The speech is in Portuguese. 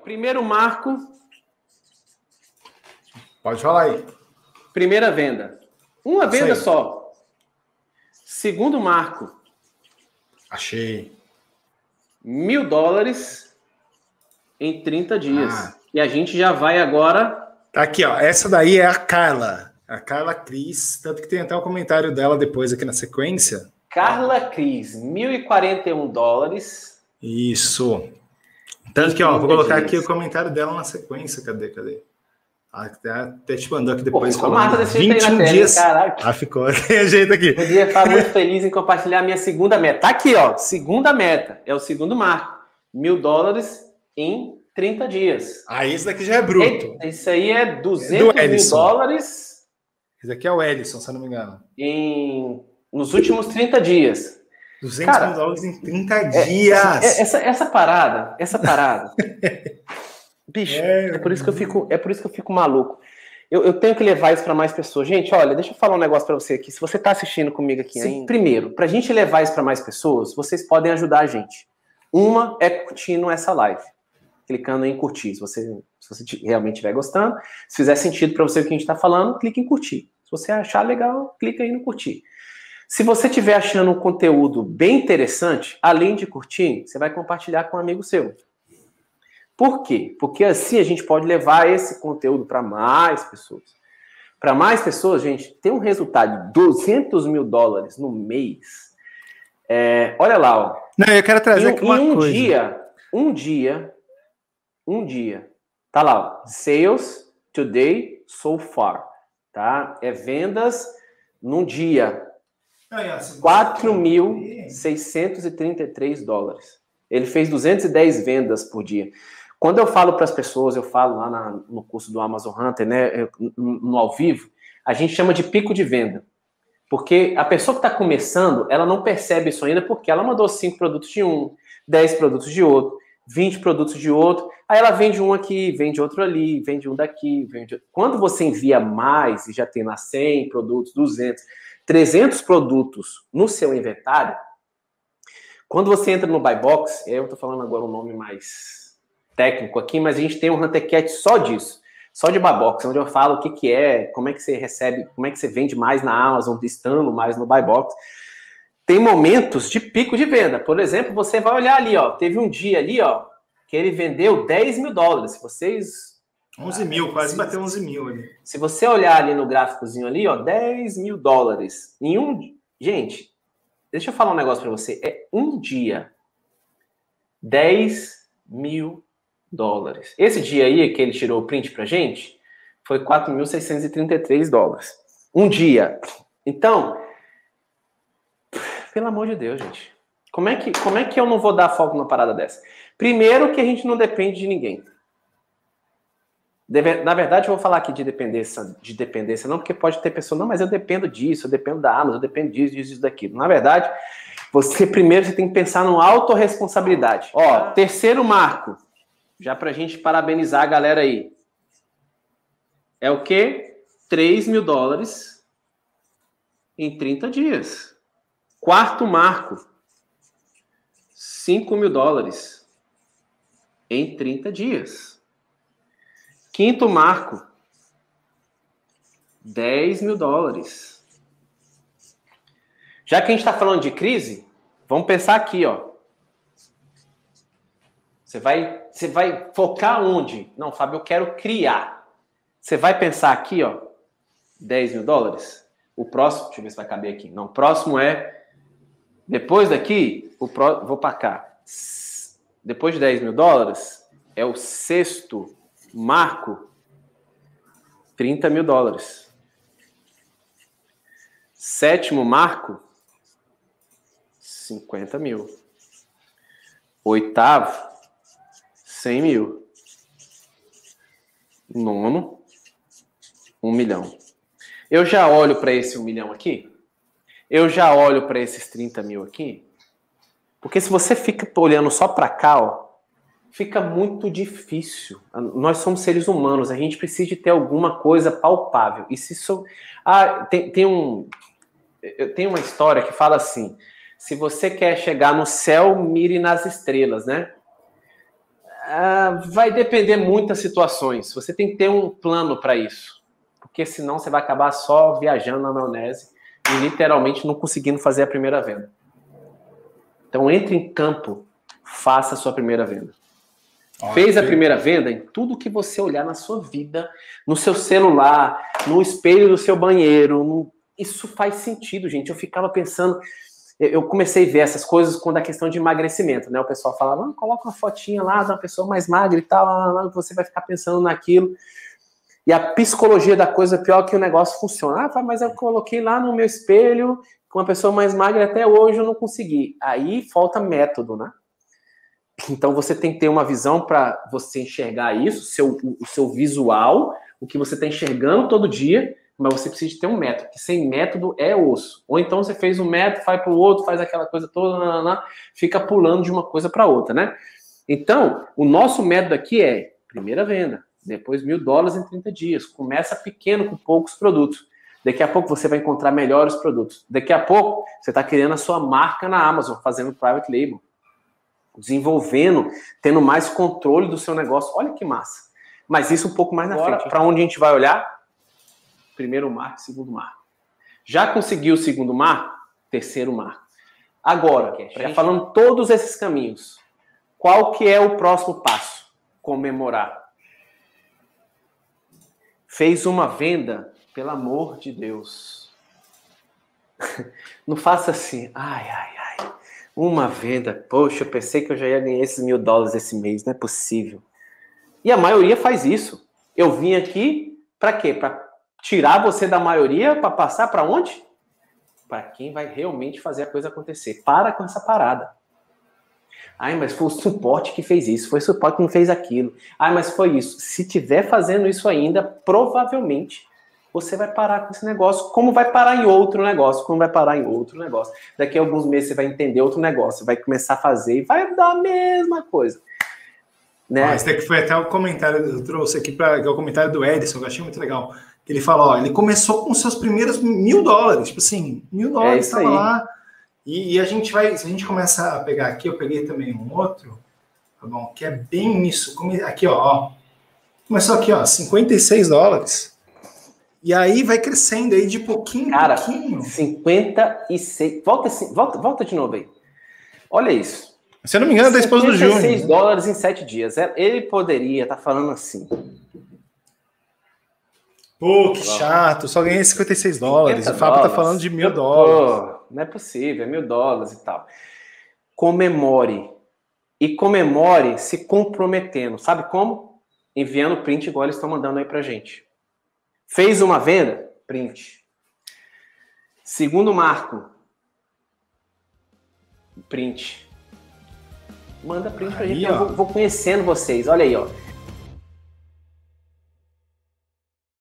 primeiro marco. Pode falar aí. Primeira venda. Uma venda só. Segundo marco. Achei. $1.000 em 30 dias. E a gente já vai agora... Tá aqui, ó. Essa daí é a Carla. A Carla Cris. Tanto que tem até um comentário dela depois aqui na sequência. Carla Cris, $1.041. Isso. Tanto que, ó, vou colocar aqui o comentário dela na sequência. Cadê? Até te mandou aqui depois. Pô, falando desse 21 tela, dias. Caraca. Ficou. Tem jeito aqui. Eu dia estar muito feliz em compartilhar a minha segunda meta. Tá aqui, ó. Segunda meta. É o segundo marco. $1.000 em 30 dias. Esse daqui já é bruto. Isso aí é $200.000. Esse aqui é o Ellison, se eu não me engano. Nos últimos 30 dias. $200 em 30 dias. Essa parada. Bicho, é por isso que eu fico maluco. Eu tenho que levar isso para mais pessoas. Gente, olha, deixa eu falar um negócio para você aqui. Se você está assistindo comigo aqui ainda. Primeiro, para a gente levar isso para mais pessoas, vocês podem ajudar a gente. Uma é curtindo essa live. Clicando em curtir. Se você realmente estiver gostando. Se fizer sentido para você o que a gente está falando, clique em curtir. Se você achar legal, clica aí no curtir. Se você estiver achando um conteúdo bem interessante, além de curtir, você vai compartilhar com um amigo seu. Por quê? Porque assim a gente pode levar esse conteúdo para mais pessoas. Para mais pessoas, gente, ter um resultado de $200.000 no mês. Olha lá, ó. Não, eu quero trazer aqui uma coisa. Um dia. Tá lá, ó. Sales today so far. Tá? É vendas num dia. $4.633. Ele fez 210 vendas por dia. Quando eu falo para as pessoas, eu falo lá no curso do Amazon Hunter, né, no ao vivo, a gente chama de pico de venda. Porque a pessoa que está começando, ela não percebe isso ainda porque ela mandou 5 produtos de um, 10 produtos de outro, 20 produtos de outro, aí ela vende um aqui, vende outro ali, vende um daqui, vende outro. Quando você envia mais e já tem lá 100 produtos, 200, 300 produtos no seu inventário, quando você entra no Buy Box, eu estou falando agora um nome mais técnico aqui, mas a gente tem um HunterCat só disso, só de Buy Box, onde eu falo o que é, como é que você recebe, como é que você vende mais na Amazon, estando mais no Buy Box. Tem momentos de pico de venda. Por exemplo, você vai olhar ali, ó, teve um dia ali, ó, que ele vendeu $10.000. Se vocês... 11 mil, quase bateu 11 mil ali. Se você olhar ali no gráficozinho ali, ó, $10.000. Gente, deixa eu falar um negócio para você. É um dia. $10.000. Esse dia aí que ele tirou o print pra gente foi $4.633. Um dia. Então, pelo amor de Deus, gente. Como é que eu não vou dar foco numa parada dessa? Primeiro que a gente não depende de ninguém. Na verdade, eu vou falar aqui de dependência não, porque pode ter pessoa, não, mas eu dependo disso, eu dependo da Amazon, eu dependo disso, daquilo. Na verdade, você tem que pensar numa autorresponsabilidade. Ó, terceiro marco, já pra gente parabenizar a galera aí. É o quê? $3.000 em 30 dias. Quarto marco, $5.000 em 30 dias. Quinto marco, $10.000. Já que a gente está falando de crise, vamos pensar aqui, ó. Você vai focar onde? Não, Fábio, eu quero criar. Você vai pensar aqui, ó, $10.000. O próximo, deixa eu ver se vai caber aqui. Não, o próximo é, depois daqui, vou para cá. Depois de $10.000, é o sexto marco, $30.000. Sétimo marco, 50 mil. Oitavo, 100 mil. Nono, 1 milhão. Eu já olho para esse 1 milhão aqui. Eu já olho para esses 30 mil aqui. Porque se você fica olhando só para cá, ó, fica muito difícil. Nós somos seres humanos, a gente precisa de ter alguma coisa palpável. E se isso... Eu tenho uma história que fala assim, se você quer chegar no céu, mire nas estrelas, né? Vai depender muito das situações. Você tem que ter um plano para isso. Porque senão você vai acabar só viajando na maionese e literalmente não conseguindo fazer a primeira venda. Então, entre em campo, faça a sua primeira venda. Fez a primeira venda em tudo que você olhar na sua vida, no seu celular, no espelho do seu banheiro. Isso faz sentido, gente. Eu ficava pensando... Eu comecei a ver essas coisas quando a questão de emagrecimento, né? O pessoal falava, coloca uma fotinha lá de uma pessoa mais magra e tal, você vai ficar pensando naquilo. E a psicologia da coisa é pior que o negócio funciona. Mas eu coloquei lá no meu espelho com uma pessoa mais magra e até hoje eu não consegui. Aí falta método, né? Então você tem que ter uma visão para você enxergar isso, o seu visual, o que você está enxergando todo dia, mas você precisa ter um método, porque sem método é osso. Ou então você fez um método, vai para o outro, faz aquela coisa toda, fica pulando de uma coisa para outra, né? Então, o nosso método aqui é primeira venda, depois $1.000 em 30 dias. Começa pequeno com poucos produtos. Daqui a pouco você vai encontrar melhores produtos. Daqui a pouco você está criando a sua marca na Amazon, fazendo private label, desenvolvendo, tendo mais controle do seu negócio. Olha que massa. Mas isso um pouco mais na frente. Para onde a gente vai olhar? Primeiro marco, segundo marco. Já conseguiu o segundo marco? Terceiro marco. Agora, já falando todos esses caminhos, qual que é o próximo passo? Comemorar. Fez uma venda, pelo amor de Deus. Não faça assim, uma venda, poxa, eu pensei que eu já ia ganhar esses $1.000 esse mês, não é possível. E a maioria faz isso. Eu vim aqui para quê? Para tirar você da maioria, para passar para onde? Para quem vai realmente fazer a coisa acontecer. Para com essa parada. Mas foi o suporte que fez isso, foi o suporte que não fez aquilo. Mas foi isso. Se tiver fazendo isso ainda, provavelmente você vai parar com esse negócio, como vai parar em outro negócio, Daqui a alguns meses você vai entender outro negócio, vai começar a fazer e vai dar a mesma coisa. Né? Esse daqui foi até o comentário que eu trouxe aqui, que é o comentário do Edson, que eu achei muito legal. Ele fala, ele começou com seus primeiros $1.000, tipo assim, $1.000 estava lá. E a gente vai, se a gente começar a pegar aqui, eu peguei também um outro, tá bom? Que é bem isso. Aqui, ó. Começou aqui, ó, $56. E aí vai crescendo aí de pouquinho em pouquinho. 56. Volta de novo aí. Olha isso. Se eu não me engano, é da esposa do Júnior. $56 em 7 dias. Ele poderia estar falando assim. Pô, que chato, só ganhei $56. O Fábio tá falando de $1.000. Pô, não é possível, é $1.000 e tal. Comemore. E comemore se comprometendo. Sabe como? Enviando print igual eles estão mandando aí pra gente. Fez uma venda? Print. Segundo marco. Print. Manda print pra gente. Eu vou conhecendo vocês. Olha aí, ó.